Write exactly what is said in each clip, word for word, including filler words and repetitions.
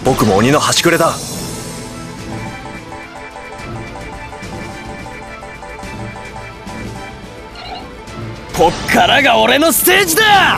僕も鬼の端くれだ。 こっからが俺のステージだ。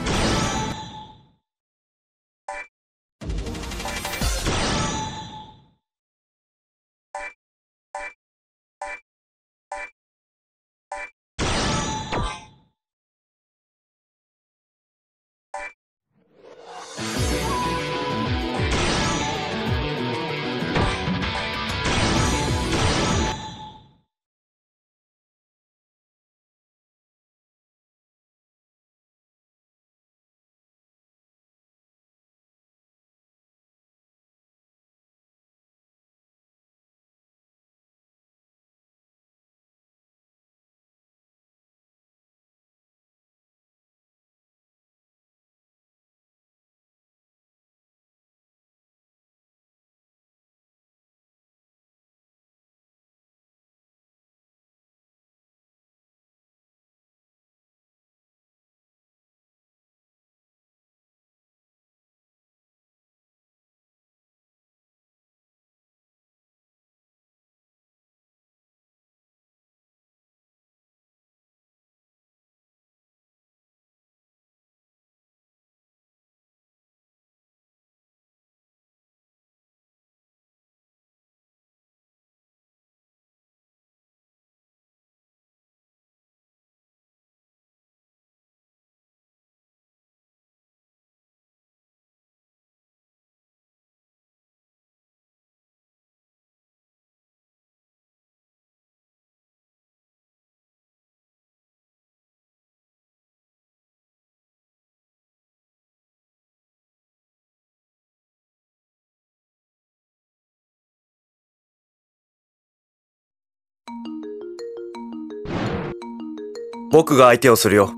僕が相手をするよ。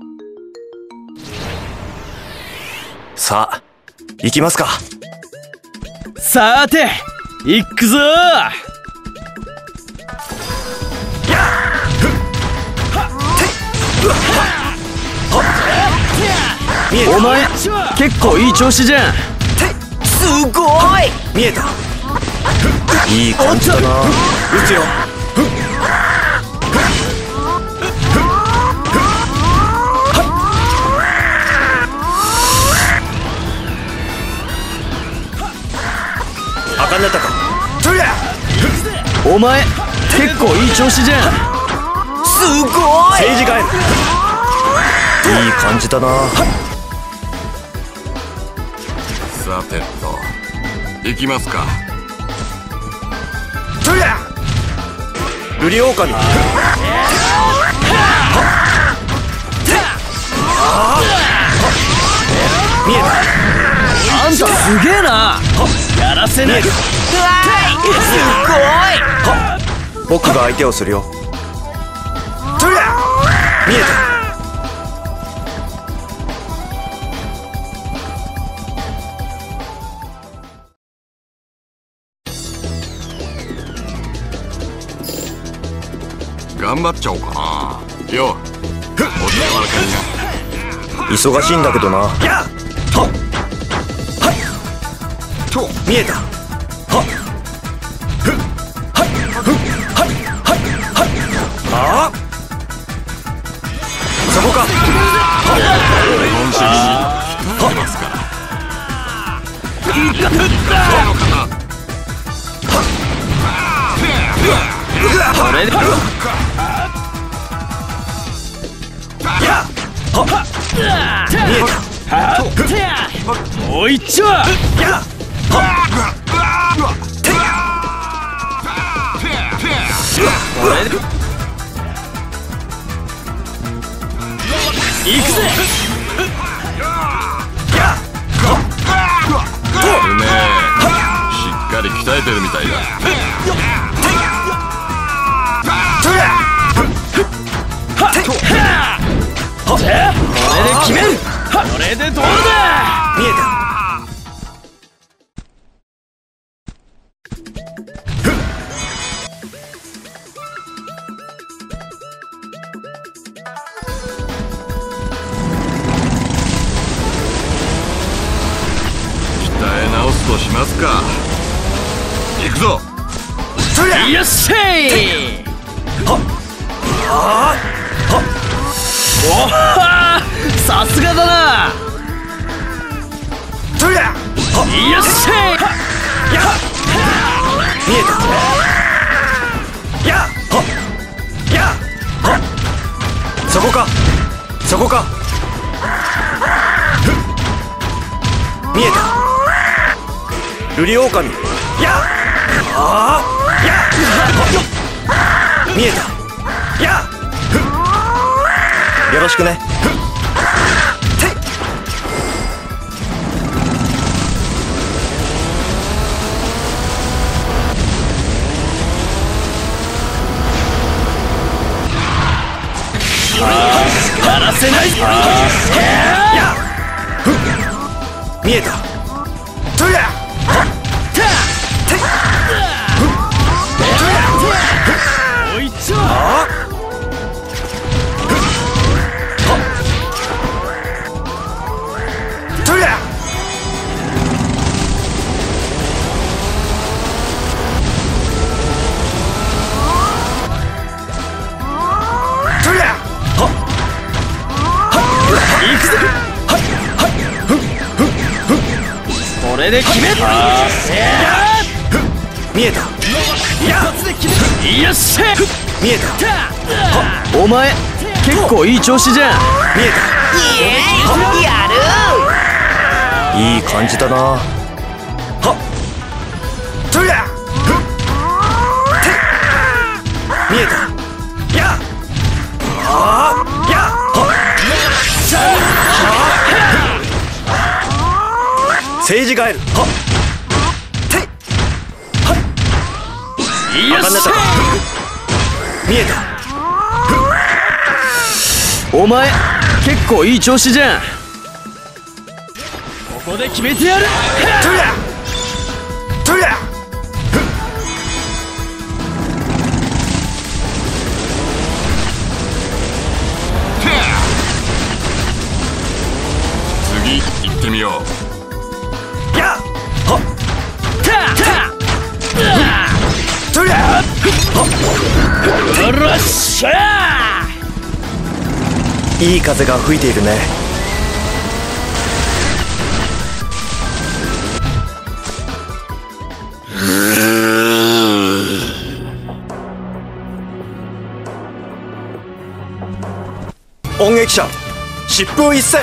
さあ、行きますか。 さて、行くぞー。お前、結構いい調子じゃん。 すごい。 見えた。いい感じだな。撃つよ。あかんなったか。 お前結構いい調子じゃん。 すごい。 政治ガエル、いい感じだな。 さてと、行きますか。 ルリオオカミ。見えた。 あんたすげえな。やらせない。 すごい。 僕が相手をするよ。見えた。 頑張っちゃおうかな。よ、お手柔らかにな。 忙しいんだけどな。と見えた。はっふっはいふっはいはいはい。ああ、そこか。 本主義に控えてますから。いかった。 これでもう一丁。これで行くぜ。 うめえ、しっかり鍛えてるみたいだ。 これで決める。これでどうだ。 見えた。 鍛え直すとしますか。行くぞ。 そりゃよっしゃい。 はっはっはっおはさすがだな。 そりゃはっよっしゃい。 やっ見えた。やっはっやっはっそこかそこか。ふっ見えた。瑠璃狼やっはっやっ見えた。やっふっよろしくね。ふってやらせない。 やっふっ見えた。そりゃはってふっそりゃおいちょ。 あそりゃそりゃはっ行くぜ。これで決めた。 見えた。やっよっしゃい。 見えた。 お前結構いい調子じゃん。 見えイエーイやるた。いい感じだな。はっそりゃふって見えた。やっはっやっはっ政治ガエルはってはっよっしゃ見えた。 い。お前結構いい調子じゃん。ここで決めてやる。 そりゃそりゃ次行ってみよう。 やっはっそりゃはっよっしゃいい風が吹いているね。音撃者疾風一閃。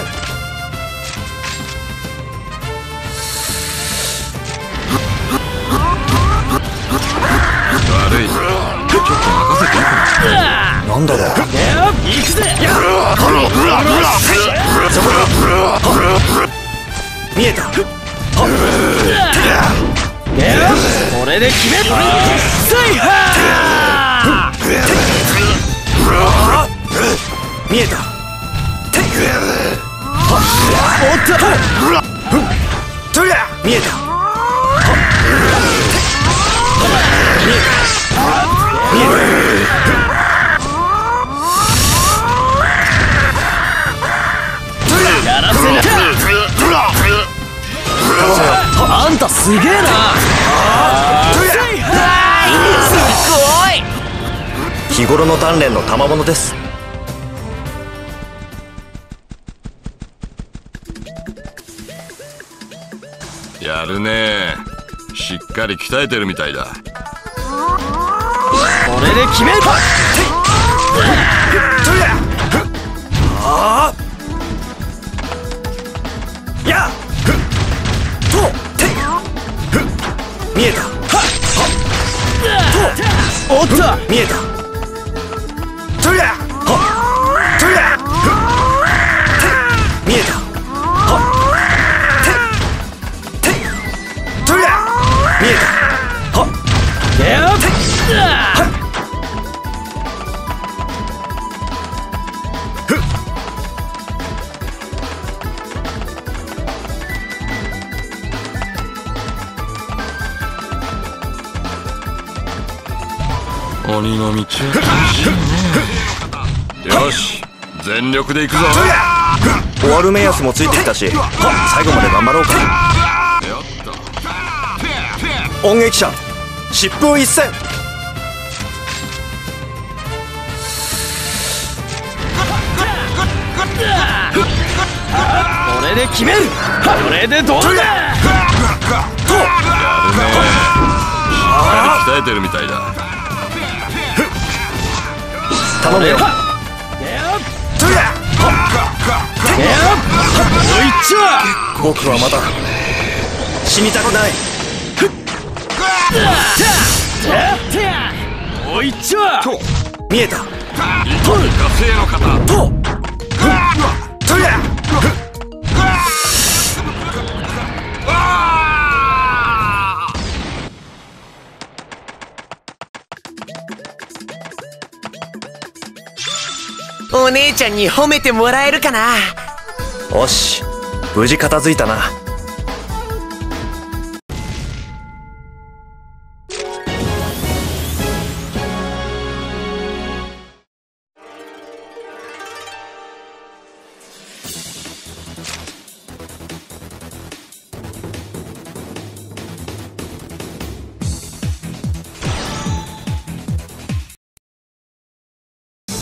悪い。ちょっと任せていいかなんだろう。 行くぜ。 見えた。 これで決めた。制覇。 見えた。 おっと。 そりゃ見えた。見えた。見えやらせない。あんたすげえな。 すごい。 日頃の鍛錬の賜物です。 やるね。しっかり鍛えてるみたいだ。 これで決めた。 そりゃはっやっふっとてふっ見えた。はっとおっと。 見えた。そりゃはっそりゃふって見えた。はっててそりゃ見えた。はっやっふっ鬼の道は厳しいね。よし、全力で行くぞ。 そりゃ終わる目安もついてきたし、はっ最後まで頑張ろうか。 よっと。 音撃者疾風一閃。 これで決める。これでどうだ。 鍛えてるみたいだ。 頼むよ。僕はまだ死にたくない。 もう一丁。 見えた。 火星の方。 ととりゃお姉ちゃんに褒めてもらえるかな。 よし、無事片付いたな。